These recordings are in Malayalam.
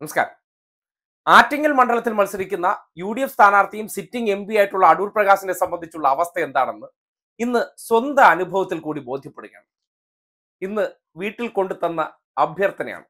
നമസ്കാരം. ആറ്റിങ്ങൽ മണ്ഡലത്തിൽ മത്സരിക്കുന്ന UDF സ്ഥാനാർത്ഥിയും സിറ്റിംഗ് MP ആയിട്ടുള്ള അടൂർ പ്രകാശിനെ സംബന്ധിച്ചുള്ള അവസ്ഥ എന്താണെന്ന് ഇന്ന് സ്വന്തം അനുഭവത്തിൽ കൂടി ബോധ്യപ്പെടുകയാണ്. ഇന്ന് വീട്ടിൽ കൊണ്ടുതന്ന അഭ്യർത്ഥനയാണ്.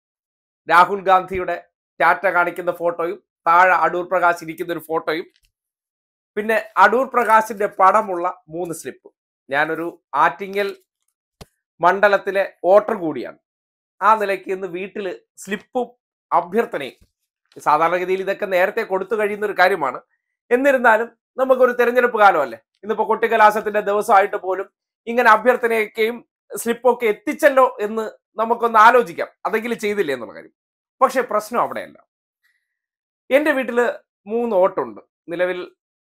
രാഹുൽ ഗാന്ധിയുടെ ടാറ്റ കാണിക്കുന്ന ഫോട്ടോയും താഴെ അടൂർ പ്രകാശ് ഇരിക്കുന്ന ഒരു ഫോട്ടോയും പിന്നെ അടൂർ പ്രകാശിന്റെ പടമുള്ള 3 സ്ലിപ്പ്. ഞാനൊരു ആറ്റിങ്ങൽ മണ്ഡലത്തിലെ വോട്ടർ കൂടിയാണ്. ആ നിലയ്ക്ക് ഇന്ന് വീട്ടിൽ സ്ലിപ്പും അഭ്യർത്ഥനയും, സാധാരണഗതിയിൽ ഇതൊക്കെ നേരത്തെ കൊടുത്തു കഴിയുന്ന ഒരു കാര്യമാണ്. എന്നിരുന്നാലും നമുക്കൊരു തെരഞ്ഞെടുപ്പ് കാലമല്ലേ, ഇന്നിപ്പോ കൊട്ടിക്കലാശത്തിന്റെ ദിവസമായിട്ട് പോലും ഇങ്ങനെ അഭ്യർത്ഥനയൊക്കെയും സ്ലിപ്പൊക്കെ എത്തിച്ചല്ലോ എന്ന് നമുക്കൊന്ന് ആലോചിക്കാം, അതെങ്കിലും ചെയ്തില്ലേ എന്നുള്ള കാര്യം. പക്ഷെ പ്രശ്നം അവിടെയല്ല. എൻ്റെ വീട്ടില് 3 വോട്ടുണ്ട് നിലവിൽ.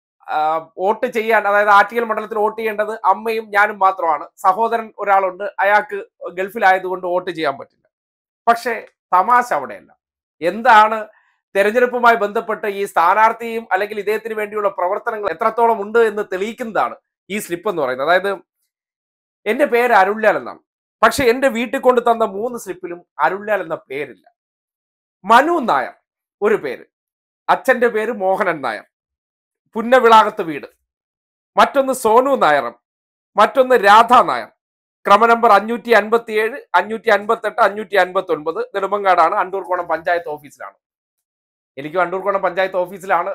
വോട്ട് ചെയ്യാൻ, അതായത് ആറ്റിങ്ങൽ മണ്ഡലത്തിൽ വോട്ട് ചെയ്യേണ്ടത് അമ്മയും ഞാനും മാത്രമാണ്. സഹോദരൻ ഒരാളുണ്ട്, അയാൾക്ക് ഗൾഫിലായതുകൊണ്ട് വോട്ട് ചെയ്യാൻ പറ്റില്ല. പക്ഷേ തമാശ അവിടെയല്ല. എന്താണ് തെരഞ്ഞെടുപ്പുമായി ബന്ധപ്പെട്ട് ഈ സ്ഥാനാർത്ഥിയും അല്ലെങ്കിൽ ഇദ്ദേഹത്തിന് വേണ്ടിയുള്ള പ്രവർത്തനങ്ങൾ എത്രത്തോളം ഉണ്ട് എന്ന് തെളിയിക്കുന്നതാണ് ഈ സ്ലിപ്പ് എന്ന് പറയുന്നത്. അതായത് എൻ്റെ പേര് അരുൾലാൽ എന്നാണ്. പക്ഷെ എൻ്റെ വീട്ടിൽ കൊണ്ട് തന്ന 3 സ്ലിപ്പിലും അരുൾലാൽ എന്ന പേരില്ല. മനു നായർ ഒരു പേര്, അച്ഛൻ്റെ പേര് മോഹനൻ നായർ, പുന്നവിളാകത്ത് വീട്. മറ്റൊന്ന് സോനു നായർ, മറ്റൊന്ന് രാധ നായർ. ക്രമനമ്പർ 557, 558, 559. നെടുമങ്ങാടാണ്, അണ്ടൂർക്കോണം പഞ്ചായത്ത് ഓഫീസിലാണ്. എനിക്കും അണ്ടൂർക്കോണം പഞ്ചായത്ത് ഓഫീസിലാണ്,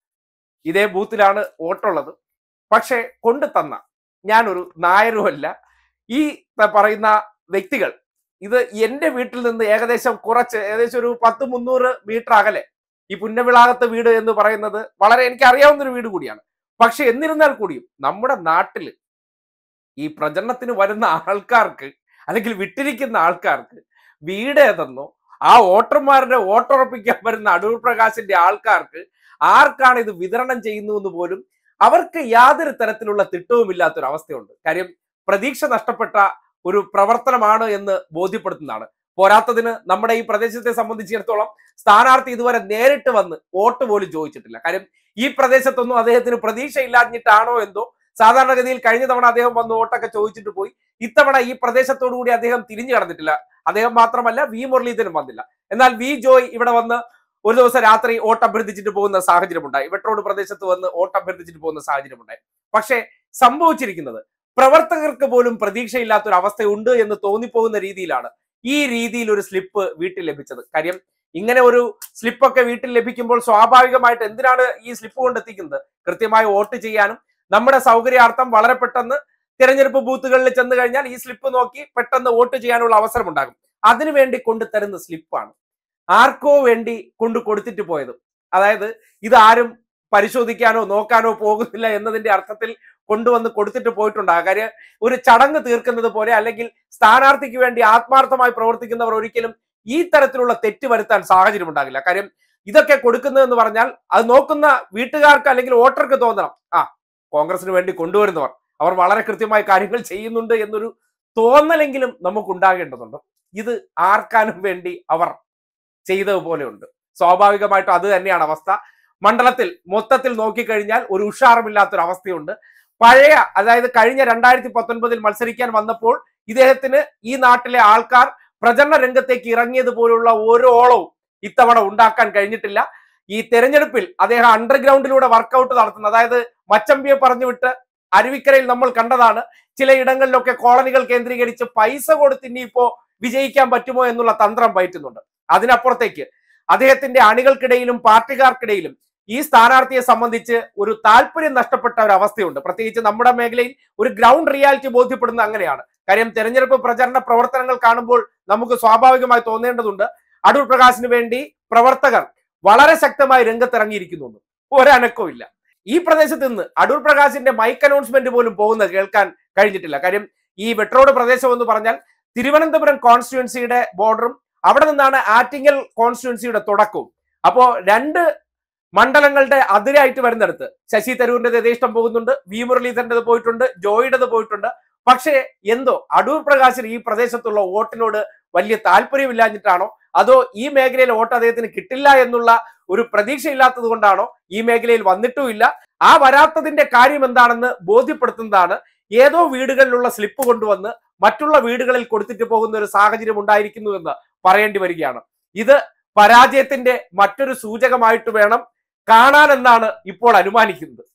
ഇതേ ബൂത്തിലാണ് വോട്ടുള്ളത്. പക്ഷെ കൊണ്ടു തന്ന ഞാനൊരു നായരുമല്ല. ഈ പറയുന്ന വ്യക്തികൾ ഇത് എൻ്റെ വീട്ടിൽ നിന്ന് ഏകദേശം ഒരു 10-300 മീറ്റർ അകലെ, ഈ പുന്നവിളാകത്ത് വീട് എന്ന് പറയുന്നത് വളരെ എനിക്ക് അറിയാവുന്ന ഒരു വീട് കൂടിയാണ്. പക്ഷെ എന്നിരുന്നാൽ കൂടിയും നമ്മുടെ നാട്ടിൽ ഈ പ്രചരണത്തിന് വരുന്ന ആൾക്കാർക്ക് അല്ലെങ്കിൽ വിട്ടിരിക്കുന്ന ആൾക്കാർക്ക് വീട് ഏതെന്നോ, ആ വോട്ടർമാരുടെ വോട്ടുറപ്പിക്കാൻ വരുന്ന അടൂർ പ്രകാശിന്റെ ആൾക്കാർക്ക് ആർക്കാണ് ഇത് വിതരണം ചെയ്യുന്നു എന്ന് പോലും അവർക്ക് യാതൊരു തരത്തിലുള്ള തിട്ടവുമില്ലാത്തൊരു അവസ്ഥയുണ്ട്. കാര്യം പ്രതീക്ഷ നഷ്ടപ്പെട്ട ഒരു പ്രവർത്തനമാണ് എന്ന് ബോധ്യപ്പെടുത്തുന്നതാണ്. പോരാത്തതിന് നമ്മുടെ ഈ പ്രദേശത്തെ സംബന്ധിച്ചിടത്തോളം സ്ഥാനാർത്ഥി ഇതുവരെ നേരിട്ട് വന്ന് വോട്ട് പോലും ചോദിച്ചിട്ടില്ല. കാര്യം ഈ പ്രദേശത്തൊന്നും അദ്ദേഹത്തിന് പ്രതീക്ഷ ഇല്ലാഞ്ഞിട്ടാണോ എന്തോ, സാധാരണഗതിയിൽ കഴിഞ്ഞ തവണ അദ്ദേഹം വന്ന് വോട്ടൊക്കെ ചോദിച്ചിട്ട് പോയി. ഇത്തവണ ഈ പ്രദേശത്തോടു കൂടി അദ്ദേഹം തിരിഞ്ഞു കടന്നിട്ടില്ല. അദ്ദേഹം മാത്രമല്ല, വി മുരളീധരൻ വന്നില്ല. എന്നാൽ വി ജോയ് ഇവിടെ വന്ന് ഒരു ദിവസം രാത്രി വോട്ട് അഭ്യർത്ഥിച്ചിട്ട് പോകുന്ന സാഹചര്യമുണ്ടായി. വെട്രോഡ് പ്രദേശത്ത് വന്ന് വോട്ട് അഭ്യർത്ഥിച്ചിട്ട് പോകുന്ന സാഹചര്യമുണ്ടായി. പക്ഷേ സംഭവിച്ചിരിക്കുന്നത് പ്രവർത്തകർക്ക് പോലും പ്രതീക്ഷയില്ലാത്തൊരു അവസ്ഥയുണ്ട് എന്ന് തോന്നിപ്പോകുന്ന രീതിയിലാണ് ഈ രീതിയിൽ ഒരു സ്ലിപ്പ് വീട്ടിൽ ലഭിച്ചത്. കാര്യം ഇങ്ങനെ ഒരു സ്ലിപ്പൊക്കെ വീട്ടിൽ ലഭിക്കുമ്പോൾ സ്വാഭാവികമായിട്ട് എന്തിനാണ് ഈ സ്ലിപ്പ് കൊണ്ടെത്തിക്കുന്നത്? കൃത്യമായി വോട്ട് ചെയ്യാനും നമ്മുടെ സൗകര്യാർത്ഥം വളരെ പെട്ടെന്ന് തിരഞ്ഞെടുപ്പ് ബൂത്തുകളിൽ ചെന്ന് കഴിഞ്ഞാൽ ഈ സ്ലിപ്പ് നോക്കി പെട്ടെന്ന് വോട്ട് ചെയ്യാനുള്ള അവസരം ഉണ്ടാകും. അതിനുവേണ്ടി കൊണ്ടുതരുന്ന സ്ലിപ്പാണ്. ആർക്കോ വേണ്ടി കൊടുത്തിട്ട് പോയത്. അതായത് ഇത് ആരും പരിശോധിക്കാനോ നോക്കാനോ പോകുന്നില്ല എന്നതിന്റെ അർത്ഥത്തിൽ കൊണ്ടുവന്ന് കൊടുത്തിട്ട് പോയിട്ടുണ്ടാകും. കാര്യം ഒരു ചടങ്ങ് തീർക്കുന്നത് പോലെ, അല്ലെങ്കിൽ സ്ഥാനാർത്ഥിക്ക് വേണ്ടി ആത്മാർത്ഥമായി പ്രവർത്തിക്കുന്നവർ ഒരിക്കലും ഈ തരത്തിലുള്ള തെറ്റ് വരുത്താൻ സാഹചര്യം ഉണ്ടാകില്ല. കാര്യം ഇതൊക്കെ കൊടുക്കുന്നതെന്ന് പറഞ്ഞാൽ അത് നോക്കുന്ന വീട്ടുകാർക്ക് അല്ലെങ്കിൽ വോട്ടർക്ക് തോന്നണം, കോൺഗ്രസിന് വേണ്ടി കൊണ്ടുവരുന്നവർ അവർ വളരെ കൃത്യമായി കാര്യങ്ങൾ ചെയ്യുന്നുണ്ട് എന്നൊരു തോന്നലെങ്കിലും നമുക്ക് ഉണ്ടാകേണ്ടതുണ്ട്. ഇത് ആർക്കാനും വേണ്ടി അവർ ചെയ്തതുപോലെയുണ്ട്. സ്വാഭാവികമായിട്ടും അത് തന്നെയാണ് അവസ്ഥ. മണ്ഡലത്തിൽ മൊത്തത്തിൽ നോക്കിക്കഴിഞ്ഞാൽ ഒരു ഉഷാറുമില്ലാത്തൊരു അവസ്ഥയുണ്ട്. പഴയ, അതായത് കഴിഞ്ഞ 2019 മത്സരിക്കാൻ വന്നപ്പോൾ ഇദ്ദേഹത്തിന് ഈ നാട്ടിലെ ആൾക്കാർ പ്രചരണ രംഗത്തേക്ക് ഇറങ്ങിയതുപോലുള്ള ഓരോ ഓളവും ഇത്തവണ ഉണ്ടാക്കാൻ കഴിഞ്ഞിട്ടില്ല. ഈ തെരഞ്ഞെടുപ്പിൽ അദ്ദേഹം അണ്ടർഗ്രൗണ്ടിലൂടെ വർക്കൗട്ട് നടത്തുന്നത്, അതായത് മച്ചമ്പിയെ പറഞ്ഞു വിട്ട് അരുവിക്കരയിൽ നമ്മൾ കണ്ടതാണ്. ചില ഇടങ്ങളിലൊക്കെ കോളനികൾ കേന്ദ്രീകരിച്ച് പൈസ കൊടുത്ത് ഇനിയിപ്പോ വിജയിക്കാൻ പറ്റുമോ എന്നുള്ള തന്ത്രം പയറ്റുന്നുണ്ട്. അതിനപ്പുറത്തേക്ക് അദ്ദേഹത്തിന്റെ അണികൾക്കിടയിലും പാർട്ടിക്കാർക്കിടയിലും ഈ സ്ഥാനാർത്ഥിയെ സംബന്ധിച്ച് ഒരു താല്പര്യം നഷ്ടപ്പെട്ട ഒരു അവസ്ഥയുണ്ട്. പ്രത്യേകിച്ച് നമ്മുടെ മേഖലയിൽ ഒരു ഗ്രൗണ്ട് റിയാലിറ്റി ബോധ്യപ്പെടുന്നത് അങ്ങനെയാണ്. കാര്യം തെരഞ്ഞെടുപ്പ് പ്രചരണ പ്രവർത്തനങ്ങൾ കാണുമ്പോൾ നമുക്ക് സ്വാഭാവികമായി തോന്നേണ്ടതുണ്ട്, അടൂർ പ്രകാശിന് വേണ്ടി പ്രവർത്തകർ വളരെ ശക്തമായി രംഗത്തിറങ്ങിയിരിക്കുന്നു. ഒരനക്കവും ഇല്ല. ഈ പ്രദേശത്ത് നിന്ന് അടൂർ പ്രകാശിന്റെ മൈക്ക് അനൗൺസ്മെന്റ് പോലും പോകുന്നത് കേൾക്കാൻ കഴിഞ്ഞിട്ടില്ല. കാര്യം ഈ വെട്രോഡ് പ്രദേശം എന്ന് പറഞ്ഞാൽ തിരുവനന്തപുരം കോൺസ്റ്റിറ്റ്യുവൻസിയുടെ ബോർഡറും അവിടെ നിന്നാണ് ആറ്റിങ്ങൽ കോൺസ്റ്റിറ്റ്യുവൻസിയുടെ തുടക്കവും. അപ്പോ 2 മണ്ഡലങ്ങളുടെ അതിരായിട്ട് വരുന്നിടത്ത് ശശി തരൂരിന്റെ യഥേഷ്ടം പോകുന്നുണ്ട്, വി മുരളീധരൻ്റെത് പോയിട്ടുണ്ട്, ജോയിയുടേത് പോയിട്ടുണ്ട്. പക്ഷേ എന്തോ അടൂർ പ്രകാശിന് ഈ പ്രദേശത്തുള്ള വോട്ടിനോട് വലിയ താല്പര്യമില്ലാഞ്ഞിട്ടാണോ, അതോ ഈ മേഖലയിൽ വോട്ട് അദ്ദേഹത്തിന് കിട്ടില്ല എന്നുള്ള ഒരു പ്രതീക്ഷയില്ലാത്തത് കൊണ്ടാണോ ഈ മേഖലയിൽ വന്നിട്ടുമില്ല? ആ വരാത്തതിന്റെ കാര്യം എന്താണെന്ന് ബോധ്യപ്പെടുത്തുന്നതാണ് ഏതോ വീടുകളിലുള്ള സ്ലിപ്പ് കൊണ്ടുവന്ന് മറ്റുള്ള വീടുകളിൽ കൊടുത്തിട്ട് പോകുന്ന ഒരു സാഹചര്യം ഉണ്ടായിരിക്കുന്നു എന്ന് പറയേണ്ടി വരികയാണ്. ഇത് പരാജയത്തിന്റെ മറ്റൊരു സൂചകമായിട്ട് വേണം കാണാനെന്നാണ് ഇപ്പോൾ അനുമാനിക്കുന്നത്.